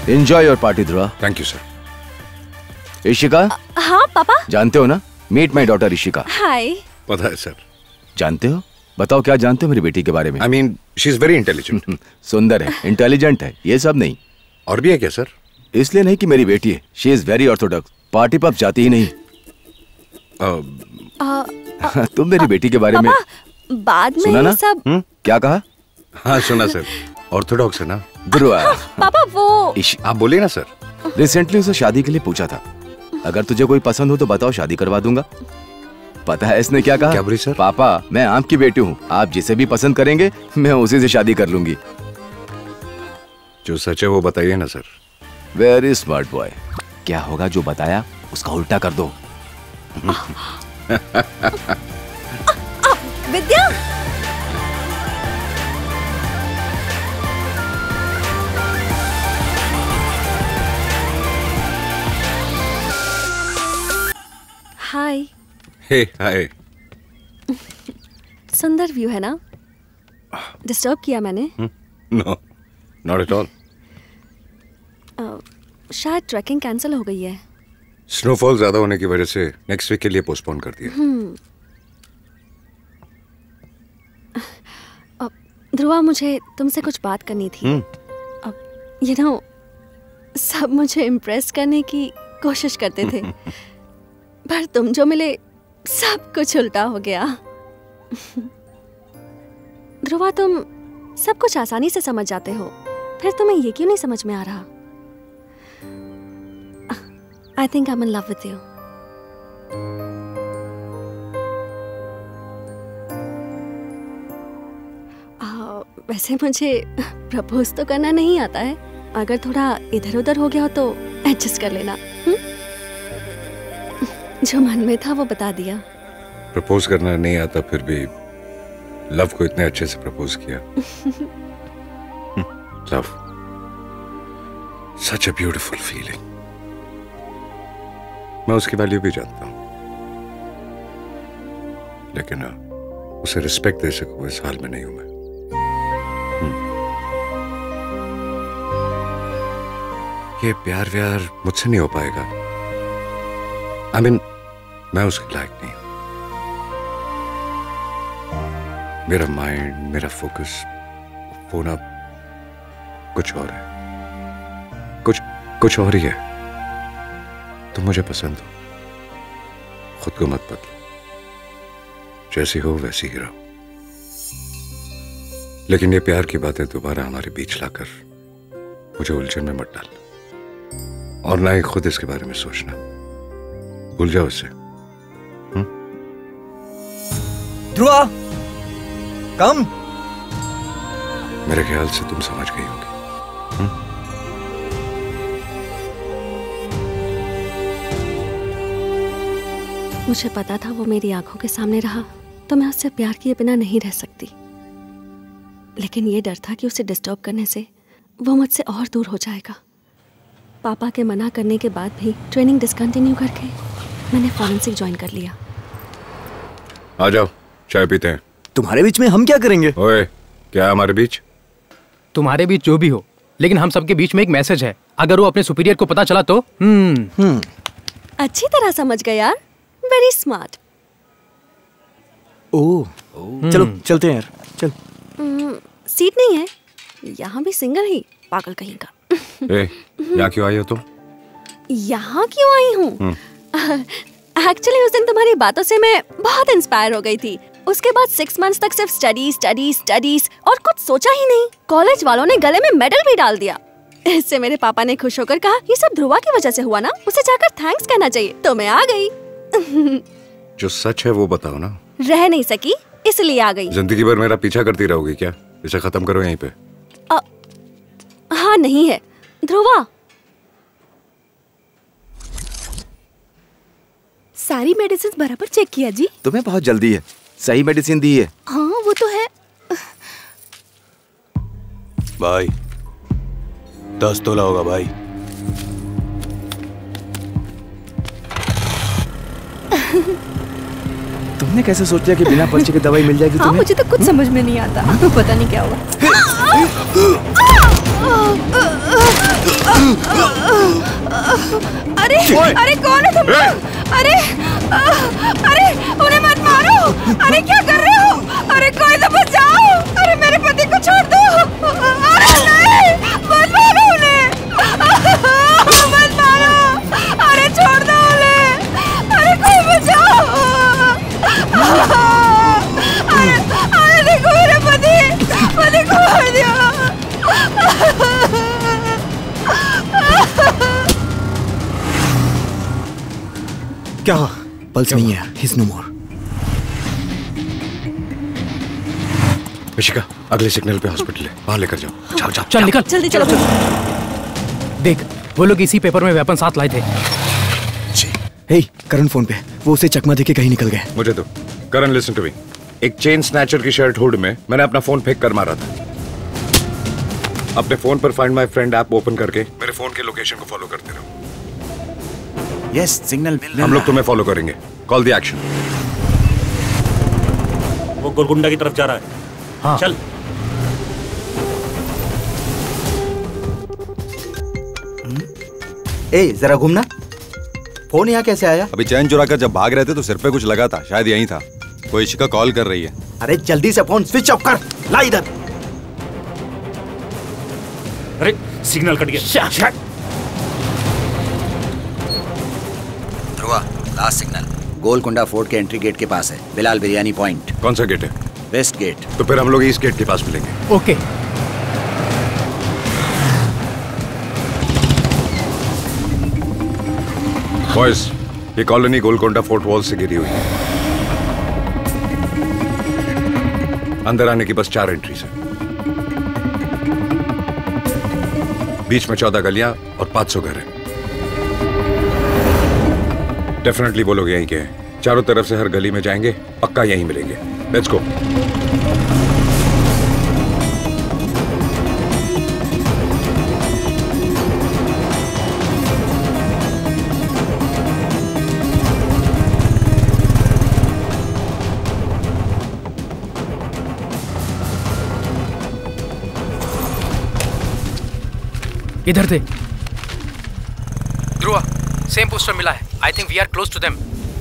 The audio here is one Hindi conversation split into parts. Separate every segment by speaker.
Speaker 1: Enjoy your party Dhruva.
Speaker 2: Thank you sir.
Speaker 1: Ishika.
Speaker 3: हाँ पापा।
Speaker 1: जानते हो ना, meet my daughter Ishika.
Speaker 3: Hi.
Speaker 2: पता है सर।
Speaker 1: जानते हो? बताओ क्या जानते हो मेरी बेटी के बारे में?
Speaker 2: I mean she is very intelligent.
Speaker 1: सुंदर है, इंटेलिजेंट है, ये सब नहीं।
Speaker 2: और भी है क्या सर?
Speaker 1: इसलिए नहीं कि मेरी बेटी है, she is very orthodox, party pub जाती ही नहीं। तुम मेरी बेटी के बारे में
Speaker 3: बाद में
Speaker 1: सुना ना?
Speaker 3: सब
Speaker 1: क्या कहा?
Speaker 2: हाँ सुना सर, ऑर्थोडॉक्स है ना।
Speaker 1: ध्रुवा।
Speaker 3: पापा वो
Speaker 2: आप बोलिए ना सर।
Speaker 1: रिसेंटली उसे शादी के लिए पूछा था, अगर तुझे कोई पसंद हो तो बताओ, शादी करवा दूंगा। पता है इसने क्या कहा?
Speaker 2: क्या बोली सर?
Speaker 1: पापा मैं आपकी बेटी हूँ, आप जिसे भी पसंद करेंगे मैं उसी से शादी कर लूंगी।
Speaker 2: जो सच है वो बताइए ना सर।
Speaker 1: Very smart boy. क्या होगा जो बताया उसका उल्टा कर दो।
Speaker 3: विद्या। हाय।
Speaker 2: हे हाय।
Speaker 3: सुंदर व्यू है ना? डिस्टर्ब किया मैंने?
Speaker 2: No not at all.
Speaker 3: शायद ट्रैकिंग कैंसिल हो गई है।
Speaker 2: स्नोफॉल ज्यादा होने की वजह से नेक्स्ट वीक के लिए पोस्टपोन कर दिया।
Speaker 3: ध्रुवा मुझे तुमसे कुछ बात करनी थी। यू नो सब मुझे इम्प्रेस करने की कोशिश करते थे पर तुम जो मिले सब कुछ उल्टा हो गया। ध्रुवा तुम सब कुछ आसानी से समझ जाते हो, फिर तुम्हें ये क्यों नहीं समझ में आ रहा? I think I'm in love with you. वैसे मुझे प्रपोज तो करना नहीं आता है, अगर थोड़ा इधर उधर हो गया हो तो एडजस्ट कर लेना। जो मन में था वो बता दिया।
Speaker 2: प्रपोज करना नहीं आता फिर भी लव को इतने अच्छे से प्रपोज किया। Love such a beautiful feeling. मैं उसकी वैल्यू भी जानता हूं, लेकिन उसे रिस्पेक्ट दे सकूं इस हाल में नहीं हूं मैं। ये प्यार व्यार मुझसे नहीं हो पाएगा। I mean, मैं उसके लायक नहीं। मेरा माइंड, मेरा फोकस वो ना कुछ और है, कुछ और ही है। तुम मुझे पसंद हो, खुद को मत बदलो, जैसी हो वैसी ही रहो। लेकिन ये प्यार की बातें दोबारा हमारे बीच लाकर मुझे उलझन में मत डालना, और ना ही खुद इसके बारे में सोचना। भूल जाओ इसे।
Speaker 4: ध्रुवा कम।
Speaker 2: मेरे ख्याल से तुम समझ गई होगी।
Speaker 3: मुझे पता था वो मेरी आंखों के सामने रहा तो मैं उससे प्यार किए बिना नहीं रह सकती, लेकिन ये डर था कि उसे डिस्टर्ब करने से वो मुझसे और दूर हो जाएगा। पापा के मना करने के बाद भी ट्रेनिंग डिसकंटिन्यू करके मैंने फॉरेंसिक ज्वाइन कर लिया।
Speaker 2: आ जाओ चाय पीते हैं।
Speaker 4: तुम्हारे बीच में हम क्या करेंगे?
Speaker 2: ओए, क्या हमारे बीच?
Speaker 5: तुम्हारे बीच जो भी हो, लेकिन हम सबके बीच में एक मैसेज है। अगर वो अपने सुपीरियर को पता चला तो
Speaker 3: अच्छी तरह समझ गए यार, वेरी स्मार्ट।
Speaker 4: ओह चलो चलते हैं यार, चल।
Speaker 3: सीट नहीं है यहाँ भी, सिंगल ही, पागल कहीं का।
Speaker 2: यहाँ क्यों आई हो तुम?
Speaker 3: यहाँ क्यों आई हूँ? एक्चुअली उस दिन तुम्हारी बातों से मैं बहुत इंस्पायर हो गई थी। उसके बाद 6 मंथ्स तक सिर्फ स्टडीज और कुछ सोचा ही नहीं। कॉलेज वालों ने गले में मेडल भी डाल दिया। इससे मेरे पापा ने खुश होकर कहा ये सब ध्रुवा की वजह से हुआ ना, उसे जाकर थैंक्स कहना चाहिए। तो मैं आ गई।
Speaker 2: जो सच है वो बताओ ना।
Speaker 3: रह नहीं सकी इसलिए आ गई।
Speaker 2: जिंदगी भर मेरा पीछा करती रहोगी क्या? इसे खत्म करो यहीं पे।
Speaker 3: हाँ नहीं है ध्रुवा।
Speaker 6: सारी मेडिसिन बराबर चेक किया जी?
Speaker 1: तुम्हें बहुत जल्दी है, सही मेडिसिन दी है।
Speaker 6: हाँ वो तो है।
Speaker 4: भाई 10 तोला होगा भाई।
Speaker 1: तुमने कैसे सोचा कि बिना पर्चे की दवाई मिल जाएगी?
Speaker 6: हाँ
Speaker 1: तुम्हें?
Speaker 6: मुझे तो कुछ समझ में नहीं आता, तो पता नहीं क्या हुआ। अरे अरे कौन है तुम लोग? अरे अरे उन्हें मत मारो। अरे क्या कर रहे हो? अरे कोई तो बचाओ। अरे मेरे पति को छोड़ दो। अरे नहीं, मत मारो उन्हें। मत मारो। अरे छोड़ दो उन्हें। अरे कोई बचाओ। अरे देखो मेरे पति को मार दिया।
Speaker 4: क्या? पल्स नहीं है। He's no more.
Speaker 2: ऋषिका, अगले सिग्नल पे हॉस्पिटल है, वहां लेकर जाओ। जाओ जाओ
Speaker 5: चल निकल।
Speaker 3: जल्दी चलो।
Speaker 5: देख, वो लोग इसी पेपर में वेपन साथ लाए थे।
Speaker 4: हे, करण फोन पे। वो उसे चकमा देके कहीं निकल गए।
Speaker 2: मुझे तो करण, लिसन टू मी। एक चेन स्नैचर की शर्ट हुड में मैंने अपना फोन फेंक कर मारा था। अपने फोन पर find my friend app open करके मेरे फोन के लोकेशन को फॉलो करते रहो।
Speaker 7: यस, सिग्नल मिल रहा है।
Speaker 2: हम लोग तुम्हें फॉलो करेंगे। Call the action.
Speaker 8: वो गोलकुंडा की तरफ जा रहा है।
Speaker 5: हाँ।
Speaker 8: चल।
Speaker 7: ए, जरा घूमना। फोन यहाँ कैसे आया?
Speaker 9: अभी चैन चुरा कर जब भाग रहे थे तो सिर पे कुछ लगा था, शायद यहीं था। कोई इशिका कॉल कर रही है।
Speaker 7: अरे जल्दी से फोन स्विच ऑफ कर। ला इधर।
Speaker 8: अरे सिग्नल कट गया।
Speaker 7: Dhruva, last signal Golconda fort के एंट्री गेट के पास है, बिलाल बिरयानी पॉइंट।
Speaker 2: कौन सा गेट है?
Speaker 7: West gate.
Speaker 2: तो फिर हम लोग ईस्ट गेट के पास मिलेंगे।
Speaker 5: ओके।
Speaker 2: बॉयज, ये कॉलोनी गोलकुंडा फोर्ट वॉल से घिरी हुई है। अंदर आने की बस 4 एंट्रीज है। बीच में 14 गलियां और 500 घर हैं। डेफिनेटली वो लोग यहीं के हैं। चारों तरफ से हर गली में जाएंगे, पक्का यहीं मिलेंगे। Let's go.
Speaker 5: इधर थे। ध्रुवा, सेम पोस्टर मिला है। I think we are close to them.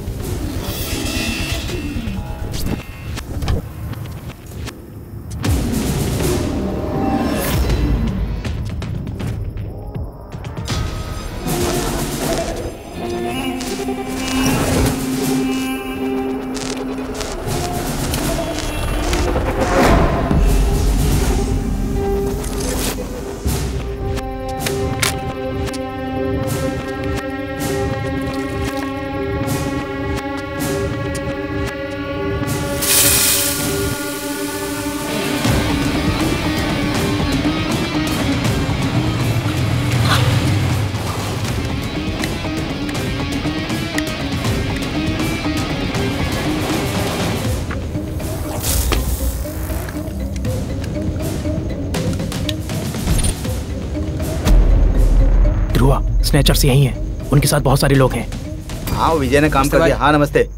Speaker 5: Snatchers यही हैं। उनके साथ बहुत सारे लोग हैं।
Speaker 7: हाँ, विजय ने काम कर दिया। हाँ, नमस्ते।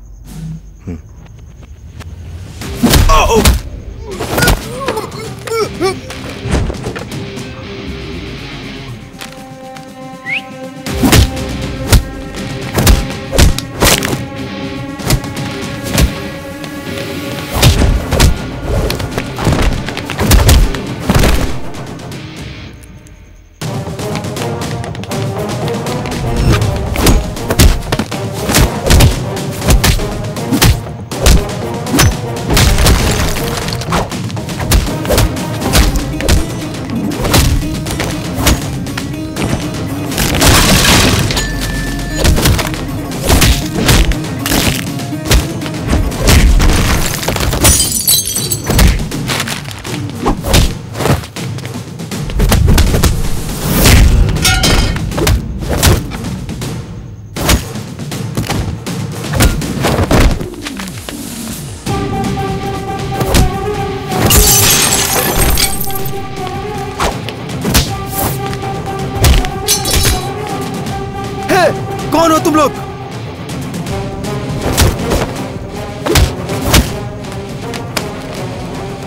Speaker 7: कौन हो तुम लोग?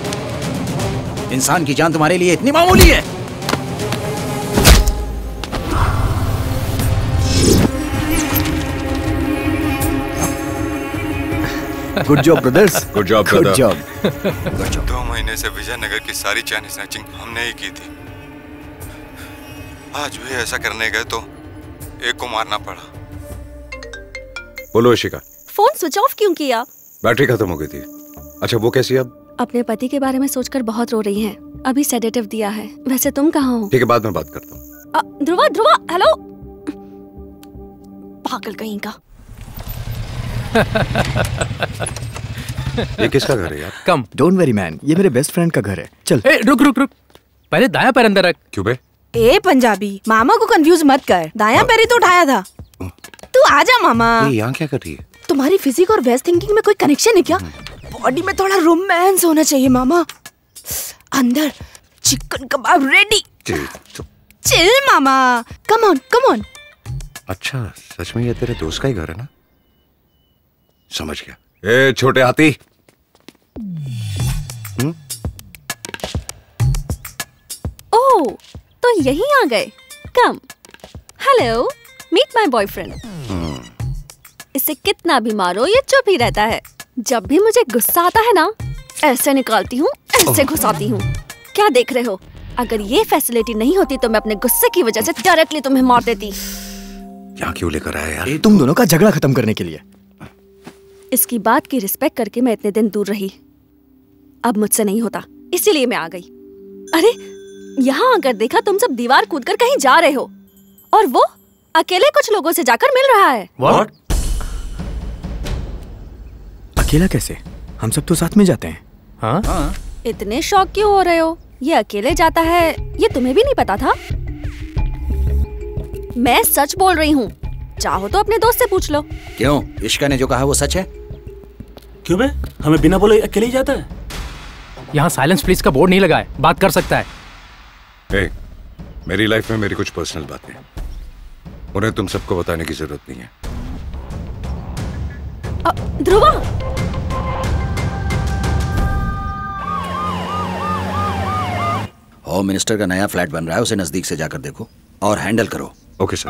Speaker 7: इंसान की जान तुम्हारे लिए इतनी मामूली है?
Speaker 4: Good job brothers,
Speaker 2: good job
Speaker 4: good
Speaker 2: brother.
Speaker 4: Job.
Speaker 9: 2 महीने से विजयनगर की सारी चैन स्नैचिंग हमने ही की थी। आज भी ऐसा करने गए तो एक को मारना पड़ा।
Speaker 2: बोलो इशिका,
Speaker 3: फोन स्विच ऑफ क्यों किया?
Speaker 2: बैटरी खत्म हो गई थी। अच्छा वो कैसी है अब?
Speaker 3: अपने पति के बारे में सोचकर बहुत रो रही हैं। अभी सेडेटिव दिया है। वैसे तुम कहाँ हो?
Speaker 2: ठीक है, बाद में बात करता हूँ।
Speaker 3: ध्रुवा, ध्रुवा, हेलो। पागल कहीं का।
Speaker 2: ये किसका घर है यार?
Speaker 5: कम।
Speaker 4: डोंट वरी मैन, ये मेरे बेस्ट फ्रेंड का घर है। चल।
Speaker 5: ए, रुक रुक रुक, पहले दायां पैर अंदर रख।
Speaker 2: क्यों बे?
Speaker 6: ए पंजाबी, मामा को कंफ्यूज मत कर। दायां पैर ही तो उठाया था। तू आजा मामा।
Speaker 2: ये यहाँ क्या कर रही है?
Speaker 6: तुम्हारी फिजिक और वेस्ट थिंकिंग में कोई कनेक्शन है क्या? बॉडी में थोड़ा रोमांस होना चाहिए मामा। अंदर चिकन कबाब रेडी। चिल मामा, कम ऑन कम ऑन।
Speaker 2: अच्छा सच में ये तेरे दोस्त का ही घर है ना? समझ गया। ए छोटे हाथी।
Speaker 3: ओह, तो यहीं आ गए। Come. Hello, meet my boyfriend. इसे कितना भी मारो ये चुप ही रहता है। जब भी मुझे गुस्सा आता है ना, ऐसे निकालती हूँ, ऐसे घुसाती हूँ। क्या देख रहे हो? अगर ये फैसिलिटी नहीं होती तो मैं अपने गुस्से की वजह से डायरेक्टली तुम्हें मार देती।
Speaker 2: यहाँ क्यों लेकर आया यार?
Speaker 4: तुम दोनों का झगड़ा खत्म करने के लिए।
Speaker 3: इसकी बात की रिस्पेक्ट करके मैं इतने दिन दूर रही। अब मुझसे नहीं होता, इसीलिए मैं आ गई। अरे यहाँ आकर देखा तुम सब दीवार कूदकर कहीं जा रहे हो और वो अकेले कुछ लोगों से जाकर मिल रहा है।
Speaker 5: What?
Speaker 4: अकेला कैसे? हम सब तो साथ में जाते हैं।
Speaker 5: हाँ?
Speaker 3: इतने शौक क्यों हो रहे हो? ये अकेले जाता है, ये तुम्हें भी नहीं पता था? मैं सच बोल रही हूँ। चाहो तो अपने दोस्त से पूछ लो।
Speaker 7: क्यों? इश्का ने जो कहा वो सच है?
Speaker 8: क्यों बे? हमें बिना बोले अकेले ही जाता है?
Speaker 5: यहाँ साइलेंस प्लीज का बोर्ड नहीं लगा है, बात कर सकता है।
Speaker 2: ए, मेरी लाइफ में मेरी कुछ पर्सनल बातें, उन्हें तुम सबको बताने की जरूरत नहीं है।
Speaker 3: ध्रुवा,
Speaker 7: होम मिनिस्टर का नया फ्लैट बन रहा है, उसे नजदीक से जाकर देखो और हैंडल करो।
Speaker 2: Okay sir.